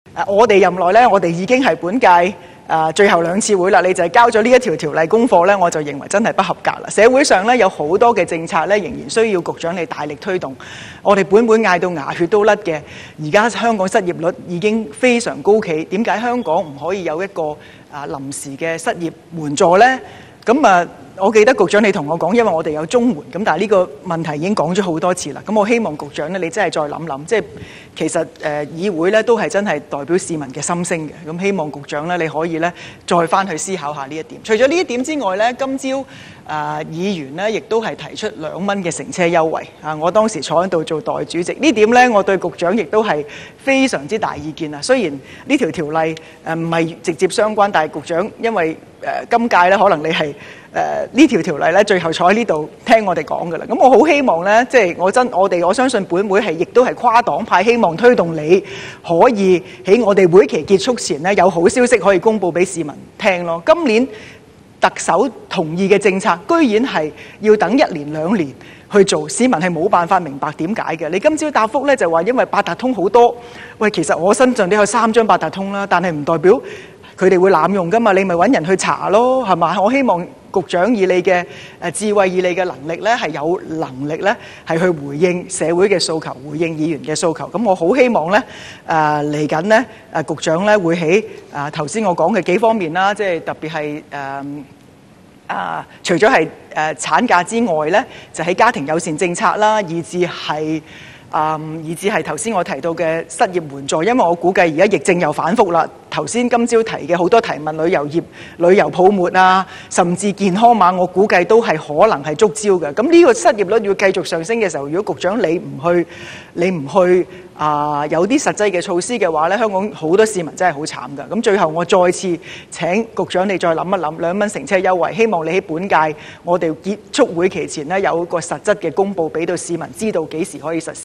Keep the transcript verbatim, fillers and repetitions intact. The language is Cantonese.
誒，我哋任內咧，我哋已經係本屆誒、呃、最後兩次會啦，你就係交咗呢一條條例功課咧，我就認為真係不合格啦。社會上咧有好多嘅政策咧，仍然需要局長你大力推動。我哋本本嗌到牙血都甩嘅，而家香港失業率已經非常高企，點解香港唔可以有一個啊臨時嘅失業援助咧？咁啊，我記得局長你同我講，因為我哋有綜援，咁但係呢個問題已經講咗好多次啦。咁我希望局長咧，你真係再諗諗，即係其實誒、呃、議會咧都係真係代表市民嘅心聲嘅。咁希望局長咧，你可以咧再翻去思考下呢一點。除咗呢一點之外咧，今朝啊、呃、議員咧亦都係提出兩蚊嘅乘車優惠啊！我當時坐喺度做代主席，呢點咧我對局長亦都係非常之大意見啊。雖然呢條條例誒唔係直接相關，但係局長因為誒、呃、今屆咧可能你係。誒呢條條例咧，最後坐喺呢度聽我哋講㗎啦。咁我好希望咧，即係我真我哋我相信本會係亦都係跨黨派，希望推動你可以喺我哋會期結束前咧有好消息可以公佈俾市民聽咯。今年特首同意嘅政策，居然係要等一年兩年去做，市民係冇辦法明白點解嘅。你今朝答覆咧就話因為八達通好多，喂，其實我身上都有三張八達通啦，但係唔代表佢哋會濫用㗎嘛，你咪揾人去查咯，係嘛？我希望局長以你嘅誒智慧，以你嘅能力咧，係有能力咧，係去回應社會嘅訴求，回應議員嘅訴求。咁我好希望咧，誒嚟緊咧，誒局長咧會喺誒頭先我講嘅幾方面啦，即係特別係誒啊，除咗係誒產假之外咧，就喺家庭友善政策啦，以至係。嗯，以至係頭先我提到嘅失業援助，因為我估計而家疫症又反覆啦。頭先今朝提嘅好多提問，旅遊業、旅遊泡沫啊，甚至健康碼，我估計都係可能係觸礁嘅。咁呢個失業率要繼續上升嘅時候，如果局長你唔去，你唔去啊、呃，有啲實際嘅措施嘅話咧，香港好多市民真係好慘㗎。咁最後我再次請局長你再諗一諗兩蚊乘車優惠，希望你喺本屆我哋結束會期前呢，有一個實質嘅公佈，俾到市民知道幾時可以實施。